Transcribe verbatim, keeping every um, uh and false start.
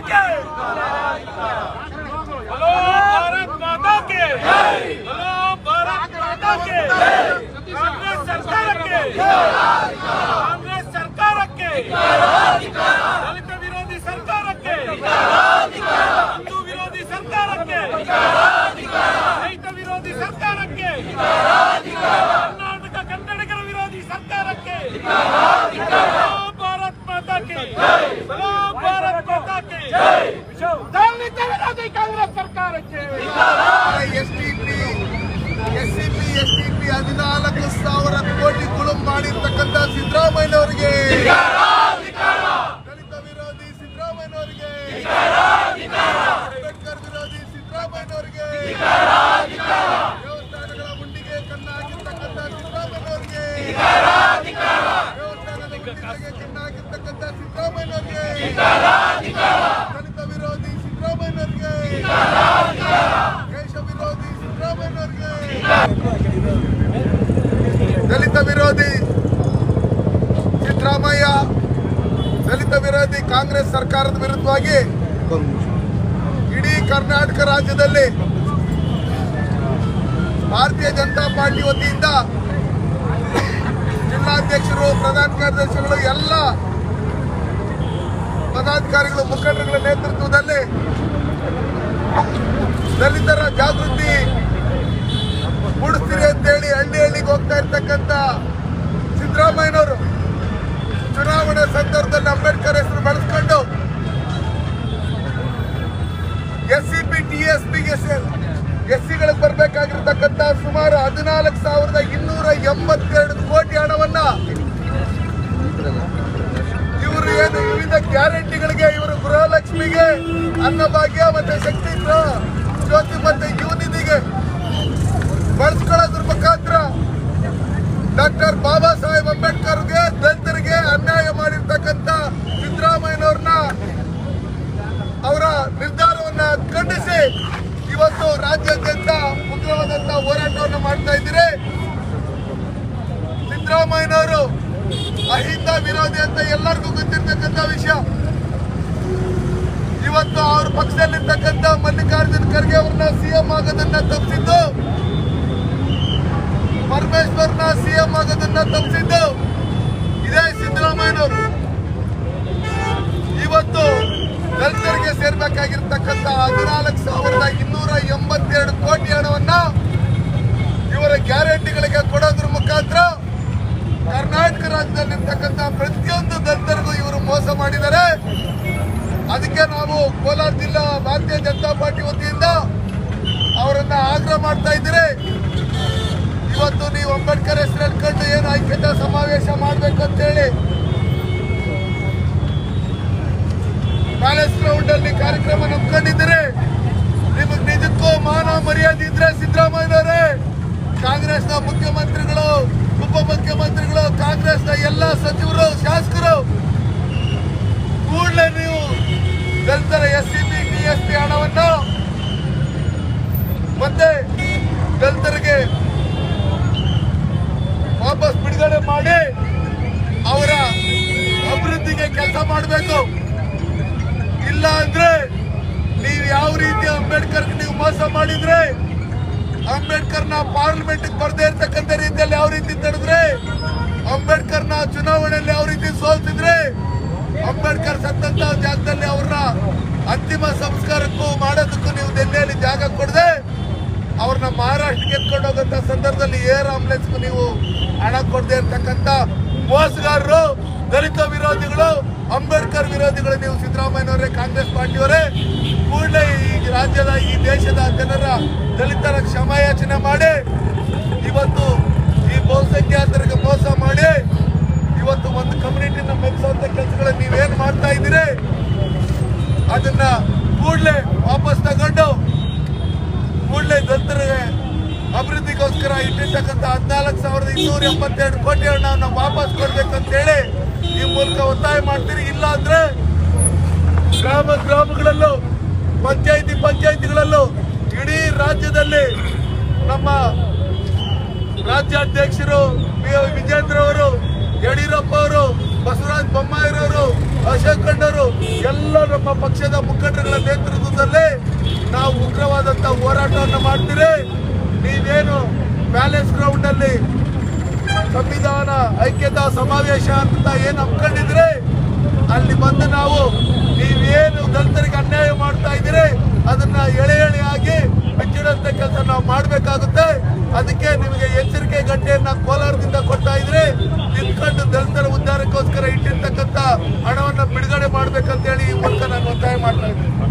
के बोलो भारत माता के बोलो भारत माता के कांग्रेस सरकार के कांग्रेस सरकार के दलित विरोधी सरकार के हिंदू विरोधी सरकार के ರೈತ ವಿರೋಧಿ ಸರ್ಕಾರಕ್ಕೆ ಕರ್ನಾಟಕ ಕನ್ನಡಿಗರ ವಿರೋಧಿ ಸರ್ಕಾರಕ್ಕೆ ಭಾರತ್ ಮಾತಾ ಕೆ ಭಾರತ್ ಮಾತಾ ಕೆ ದಲಿತ ವಿರೋಧಿ ಕಾಂಗ್ರೆಸ್ ಸರ್ಕಾರಕ್ಕೆ ಎಸ್ಟಿಪಿ ಎಸ್ಸಿಪಿ ಎಸ್ಟಿಪಿ ಹದಿನಾಲ್ಕು ಸಾವಿರ ಕೋಟಿ ಗುಳುಂ ಮಾಡಿರ್ತಕ್ಕಂಥ ಸಿದ್ದರಾಮಯ್ಯನವರಿಗೆ ದಲಿತ ವಿರೋಧಿ ಸಿದ್ದರಾಮಯ್ಯನವರಿಗೆ ಅಂಬೇಡ್ಕರ್ ವಿರೋಧಿ ಸಿದ್ದರಾಮಯ್ಯನವರಿಗೆ ದೇವಸ್ಥಾನಗಳ ಮುಂಡಿಗೆ ಕನ್ನ ಹಾಕಿರ್ತಕ್ಕಂಥ ಸಿದ್ದರಾಮಯ್ಯನವರಿಗೆ ದೇವಸ್ಥಾನದ ಮುಂಡಿಗೆ ಕನ್ನ ಹಾಕಿರ್ತಕ್ಕಂಥ ಸಿದ್ದರಾಮಯ್ಯನವರಿಗೆ ದಲಿತ ವಿರೋಧಿ ಸಿದ್ದರಾಮಯ್ಯನವರಿಗೆ ದೇಶ ವಿರೋಧಿ ಸಿದ್ದರಾಮಯ್ಯನವರಿಗೆ ದಲಿತ ವಿರೋಧಿ ಸಿದ್ದರಾಮಯ್ಯ ದಲಿತ ವಿರೋಧಿ ಕಾಂಗ್ರೆಸ್ ಸರ್ಕಾರದ ವಿರುದ್ಧವಾಗಿ ಇಡೀ ಕರ್ನಾಟಕ ರಾಜ್ಯದಲ್ಲಿ ಭಾರತೀಯ ಜನತಾ ಪಾರ್ಟಿ ವತಿಯಿಂದ ಜಿಲ್ಲಾಧ್ಯಕ್ಷರು ಪ್ರಧಾನ ಕಾರ್ಯದರ್ಶಿಗಳು ಎಲ್ಲ ಪದಾಧಿಕಾರಿಗಳು ಮುಖಂಡರುಗಳ ನೇತೃತ್ವದಲ್ಲಿ ದಲಿತರ ಜಾಗೃತಿ ಮೂಡಿಸ್ತೀರಿ ಅಂತೇಳಿ ಹಳ್ಳಿ ಹಳ್ಳಿಗೆ ಹೋಗ್ತಾ ಇರ್ತಕ್ಕಂಥ ಸಿದ್ದರಾಮಯ್ಯನವರು ಚುನಾವಣೆ ಸಂದರ್ಭದಲ್ಲಿ ಅಂಬೇಡ್ಕರ್ ಹೆಸರು ಬಳಸ್ಕೊಂಡು ಎಸ್ಸಿಪಿ ಟಿಎಸ್ಪಿಗೆ ಎಸ್ಸಿಗಳಿಗೆ ಬರಬೇಕಾಗಿರ್ತಕ್ಕಂಥ ಸುಮಾರು ಹದಿನಾಲ್ಕು ಸಾವಿರದ ಇನ್ನೂರ ಎಂಬತ್ತೆರಡು ಕೋಟಿ ಹಣವನ್ನ ಇವರು ಏನು ವಿವಿಧ ಗ್ಯಾರಂಟಿಗಳಿಗೆ ಇವರು ಗೃಹಲಕ್ಷ್ಮಿಗೆ ಅನ್ನಭಾಗ್ಯ ಮತ್ತೆ ಶಕ್ತಿ ಜ್ಯೋತಿ ಮತ್ತೆ ಯುವ ನಿಧಿಗೆ ಬಳಸ್ಕೊಳ್ಳೋದ್ರ ಮುಖಾಂತರ ಡಾಕ್ಟರ್ ಬಾಬಾ ಸಾಹೇಬ್ ಅಂಬೇಡ್ಕರ್ಗೆ ದಲಿತರಿಗೆ ಅನ್ಯಾಯ ಮಾಡಿರ್ತಕ್ಕಂಥ ಸಿದ್ದರಾಮಯ್ಯನವ್ರನ್ನ ಅವರ ನಿರ್ಧಾರವನ್ನ ಖಂಡಿಸಿ ಇವತ್ತು ರಾಜ್ಯಾದ್ಯಂತ ಉಗ್ರವಾದಂತ ಹೋರಾಟವನ್ನು ಮಾಡ್ತಾ ಇದ್ದೀರಿ. ಸಿದ್ದರಾಮಯ್ಯನವರು ಅಹಿಂದ ವಿರೋಧಿ ಅಂತ ಎಲ್ಲರಿಗೂ ಗೊತ್ತಿರ್ತಕ್ಕಂಥ ವಿಷಯ. ಇವತ್ತು ಅವ್ರ ಪಕ್ಷದಲ್ಲಿರ್ತಕ್ಕಂಥ ಮಲ್ಲಿಕಾರ್ಜುನ್ ಖರ್ಗೆ ಅವ್ರನ್ನ ಸಿಎಂ ಆಗೋದನ್ನ ತಪ್ಪಿಸಿದ್ದು, ಪರಮೇಶ್ವರ್ನ ಸಿಎಂ ಆಗೋದನ್ನ ತಪ್ಪಿಸಿದ್ದು ಇದೇ ಸಿದ್ದರಾಮಯ್ಯನವರು. ಇವತ್ತು ದಲಿತರಿಗೆ ಸೇರ್ಬೇಕಾಗಿರ್ತಕ್ಕಂಥ ಹದಿನಾಲ್ಕು ಸಾವಿರದ ಇನ್ನೂರ ಎಂಬತ್ತೆರಡು ಕೋಟಿ ಹಣವನ್ನ ಇವರ ಗ್ಯಾರಂಟಿಗಳಿಗೆ ಕೊಡೋದ್ರ ಮುಖಾಂತರ ಕರ್ನಾಟಕ ರಾಜ್ಯದಲ್ಲಿರ್ತಕ್ಕಂಥ ಪ್ರತಿಯೊಂದು ದಲಿತರಿಗೂ ಇವರು ಮೋಸ ಮಾಡಿದ್ದಾರೆ. ಅದಕ್ಕೆ ನಾವು ಕೋಲಾರ ಜಿಲ್ಲಾ ಭಾರತೀಯ ಜನತಾ ಪಾರ್ಟಿ ವತಿಯಿಂದ ಅವರನ್ನ ಆಗ್ರಹ ಮಾಡ್ತಾ ಇದ್ದೀರಿ. ಇವತ್ತು ನೀವು ಅಂಬೇಡ್ಕರ್ ಹೆಸರು ಹೇಳ್ಕೊಂಡು ಏನು ಐಕ್ಯತಾ ಸಮಾವೇಶ ಮಾಡ್ಬೇಕಂತ ಹೇಳಿ ಪ್ಯಾಲೇಸ್ ಗ್ರೌಂಡ್ ಅಲ್ಲಿ ಕಾರ್ಯಕ್ರಮ ನಂಬ್ಕೊಂಡಿದ್ದೀರಿ. ನಿಮಗೆ ನಿಜಕ್ಕೂ ಮಾನ ಮರ್ಯಾದೆ ಇದ್ರೆ ಸಿದ್ದರಾಮಯ್ಯನವರೇ, ಕಾಂಗ್ರೆಸ್ನ ಮುಖ್ಯಮಂತ್ರಿಗಳು, ಉಪಮುಖ್ಯಮಂತ್ರಿಗಳು, ಕಾಂಗ್ರೆಸ್ನ ಎಲ್ಲ ಸಚಿವರು, ಶಾಸಕರು ಕೂಡಲೇ ನೀವು ದಲಿತರ ಎಸ್ಸಿಪಿ ಟಿಎಸ್ಪಿ ಹಣವನ್ನ ಮತ್ತೆ ದಲಿತರಿಗೆ ವಾಪಸ್ ಬಿಡುಗಡೆ ಮಾಡಿ ಅವರ ಅಭಿವೃದ್ಧಿಗೆ ಕೆಲಸ ಮಾಡಬೇಕು. ಇಲ್ಲ ಅಂದ್ರೆ ನೀವು ಯಾವ ರೀತಿ ಅಂಬೇಡ್ಕರ್ ನೀವು ಮೋಸ ಮಾಡಿದ್ರೆ, ಅಂಬೇಡ್ಕರ್ನ ಪಾರ್ಲಿಮೆಂಟ್ ಬರ್ದೇ ಇರ್ತಕ್ಕಂಥ ರೀತಿಯಲ್ಲಿ ಯಾವ ರೀತಿ ತಡೆದ್ರೆ, ಅಂಬೇಡ್ಕರ್ನ ಚುನಾವಣೆಯಲ್ಲಿ ಯಾವ ರೀತಿ ಸೋಲ್ತಿದ್ರೆ, ಅಂಬೇಡ್ಕರ್ ಸತ್ತಂತ ಜಾಗದಲ್ಲಿ ಅವ್ರನ್ನ ಅಂತಿಮ ಸಂಸ್ಕಾರಕ್ಕೂ ಮಾಡೋದಕ್ಕೂ ನೀವು ದೆಹಲಿಯಲ್ಲಿ ಜಾಗ ಕೊಡದೆ ಅವ್ರನ್ನ ಮಹಾರಾಷ್ಟ್ರಕ್ಕೆ ಎತ್ಕೊಂಡು ಹೋಗಂತ ಸಂದರ್ಭದಲ್ಲಿ ಏರ್ ಆಂಬುಲೆನ್ಸ್ಗೂ ನೀವು ಹಣ ಕೊಡದೆ ಇರ್ತಕ್ಕಂಥ ಮೋಸಗಾರರು, ದಲಿತ ವಿರೋಧಿಗಳು, ಅಂಬೇಡ್ಕರ್ ವಿರೋಧಿಗಳು ನೀವು ಸಿದ್ದರಾಮಯ್ಯನವರೇ, ಕಾಂಗ್ರೆಸ್ ಪಾರ್ಟಿಯವರೇ. ಕೂಡಲೇ ಈ ರಾಜ್ಯದ ಈ ದೇಶದ ಜನರ ದಲಿತರ ಕ್ಷಮಾಯಾಚನೆ ಮಾಡಿ ಇವತ್ತು ಈ ಬಹುಸಂಖ್ಯಾತರಿಗೆ ಮೋಸ ಮಾಡಿ ಇವತ್ತು ಒಂದು ಕಮ್ಯುನಿಟಿನ ಮೆಚ್ಚುವಂತ ಕೆಲಸಗಳನ್ನ ನೀವೇನು ಮಾಡ್ತಾ ಇದ್ದೀರಿ ಅದನ್ನ ಕೂಡಲೇ ವಾಪಸ್ ತಗೊಂಡು ಕೂಡಲೇ ದಲಿತರಿಗೆ ಅಭಿವೃದ್ಧಿಗೋಸ್ಕರ ಇಟ್ಟಿರ್ತಕ್ಕಂಥ ಹದಿನಾಲ್ಕು ಸಾವಿರದ ಇನ್ನೂರ ಎಂಬತ್ತೆರಡು ಕೋಟಿ ಹಣವನ್ನು ವಾಪಸ್ ಕೊಡ್ಬೇಕಂತೇಳಿ ಈ ಮೂಲಕ ಒತ್ತಾಯ ಮಾಡ್ತೀರಿ. ಇಲ್ಲ ಅಂದ್ರೆ ಗ್ರಾಮ ಗ್ರಾಮಗಳಲ್ಲೂ ಪಂಚಾಯಿತಿ ಪಂಚಾಯಿತಿಗಳಲ್ಲೂ ಇಡೀ ರಾಜ್ಯದಲ್ಲಿ ನಮ್ಮ ರಾಜ್ಯಾಧ್ಯಕ್ಷರು ವಿಜೇಂದ್ರ ಅವರು, ಯಡಿಯೂರಪ್ಪ ಅವರು, ಬಸವರಾಜ ಬೊಮ್ಮಾಯಿರವರು, ಅಶೋಕ್ ಖಂಡರು ಎಲ್ಲರ ನಮ್ಮ ಪಕ್ಷದ ಮುಖಂಡರುಗಳ ನೇತೃತ್ವದಲ್ಲಿ ನಾವು ಉಗ್ರವಾದಂತ ಹೋರಾಟವನ್ನು ಮಾಡ್ತೀರಿ. ನೀವೇನು ಪ್ಯಾಲೇಸ್ ಗ್ರೌಂಡ್ ಅಲ್ಲಿ ಸಂವಿಧಾನ ಐಕ್ಯತಾ ಸಮಾವೇಶ ಅಂತ ಏನು ಹಮ್ಮಿಕೊಂಡಿದ್ರೆ ಅಲ್ಲಿ ಬಂದು ನಾವು ನೀವೇನು ದಲಿತರಿಗೆ ಅನ್ಯಾಯ ಮಾಡ್ತಾ ಇದ್ದೀರಿ ಅದನ್ನ ಎಳೆ ಎಳೆಯಾಗಿ ಬಿಚ್ಚಿಡುವಂತ ಕೆಲಸ ನಾವು ಮಾಡಬೇಕಾಗುತ್ತೆ. ಅದಕ್ಕೆ ನಿಮಗೆ ಎಚ್ಚರಿಕೆ ಗಂಟೆಯನ್ನ ಕೋಲಾರದಿಂದ ಕೊಡ್ತಾ ಇದ್ರೆ ನಿಂತ್ಕೊಂಡು ದಲಿತರ ಉದ್ಧಾರಕ್ಕೋಸ್ಕರ ಇಟ್ಟಿರ್ತಕ್ಕಂಥ ಹಣವನ್ನ ಬಿಡುಗಡೆ ಮಾಡ್ಬೇಕಂತ ಹೇಳಿ ಈ ಮೂಲಕ ನಾನು ಒತ್ತಾಯ ಮಾಡ್ತಾ ಇದ್ದೀನಿ.